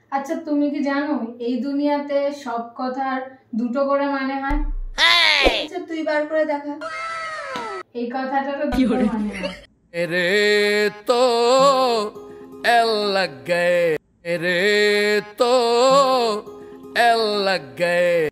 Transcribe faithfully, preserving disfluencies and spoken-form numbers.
আচ্ছা তুমি কি জানো এই দুনিয়াতে সব কথার দুটো করে মানে হয়? আচ্ছা তুই বার করে দেখা। এই কথাটারও দুটো মানে হয়। রে তো এল লগ গয়ে রে তো এল লগ গয়ে